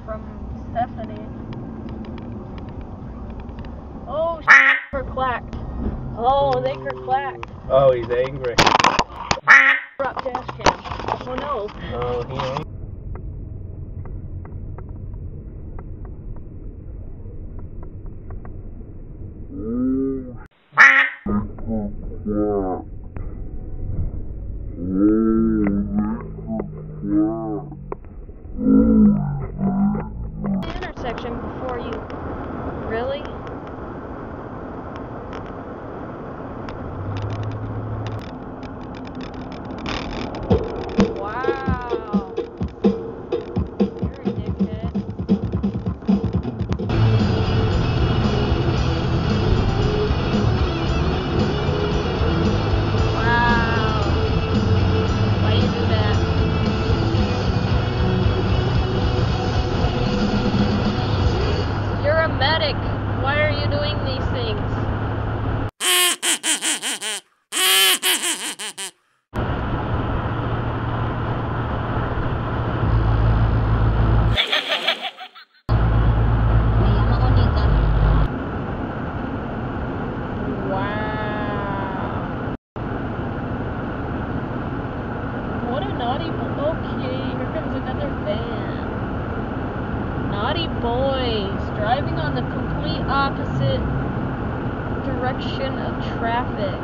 from Stephanie. Oh, clacked. Oh, they clacked. Oh, he's angry. Drop dash cam. Oh no. Oh, he ain't. Intersection before you. Really? Wow. You're a dickhead. Wow. Why do you do that? You're a medic. Why are you doing these things? Wow. What a naughty boy. Okay, here comes another van. Naughty boys, driving on the complete opposite direction of traffic.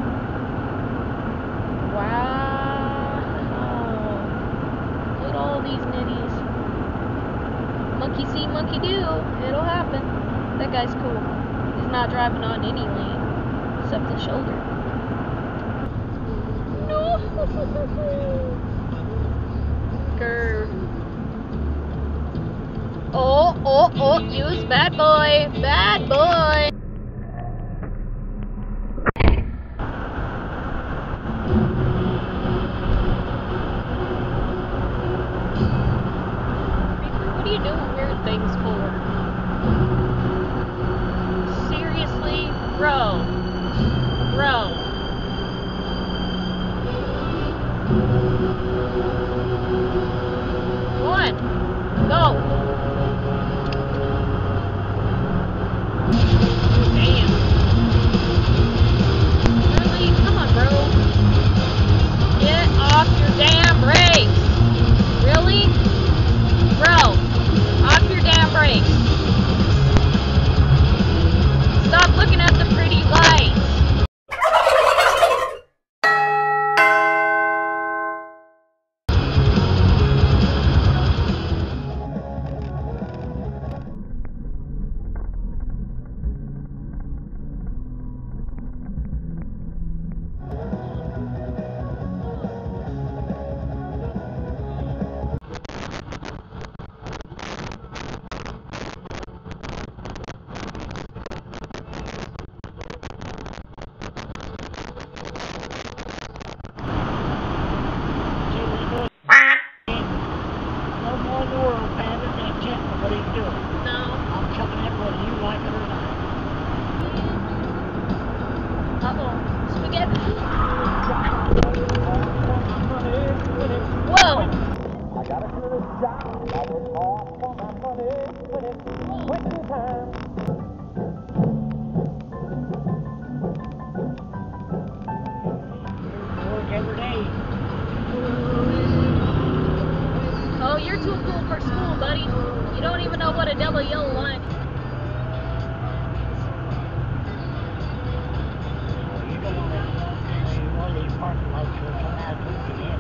Wow. Look at all these nitties. Monkey see, monkey do. It'll happen. That guy's cool. He's not driving on any lane except the shoulder. No. Grr. Oh, use bad boy. Bad boy. What are you doing weird things for? Seriously? Bro. One. Go. Damn. Really? Come on, bro. Get off your damn brakes. Really? Bro, off your damn brakes. Stop looking at the pretty lights. What are you doing? No. I'm coming in whether you like it or not. Uh-oh. Spaghetti. Whoa. I got a good job. I was off for my money when it's winter time. Work every day. Oh, you're too cool for school, buddy. You don't even know what a double yellow line is. You don't want to one of these parking lots will come out to the end.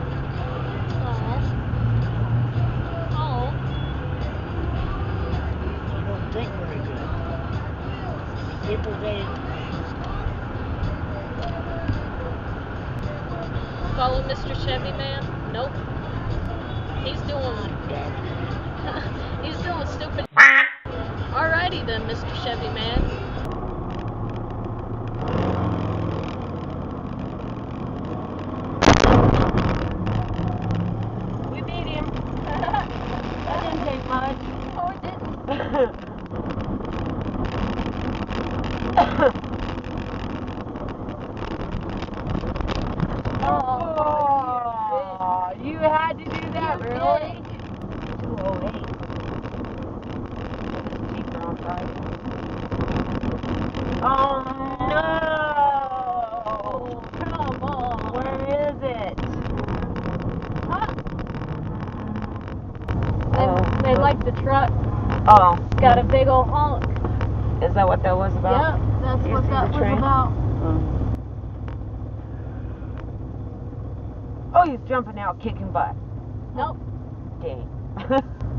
Oh. You don't think very good. People say, Follow Mr. Chevy Man? Nope. He's doing he's doing stupid. Alrighty then, Mr. Chevy Man. We beat him. That didn't take much. Oh, it didn't. Oh, you had to do that, really? 208. Oh no! Come on. Where is it? They like the truck. Oh, Got a big old honk. is that what that was about? Yep, that's You what see that the was train? about. Oh, he's jumping out, kicking butt. Nope. Dang.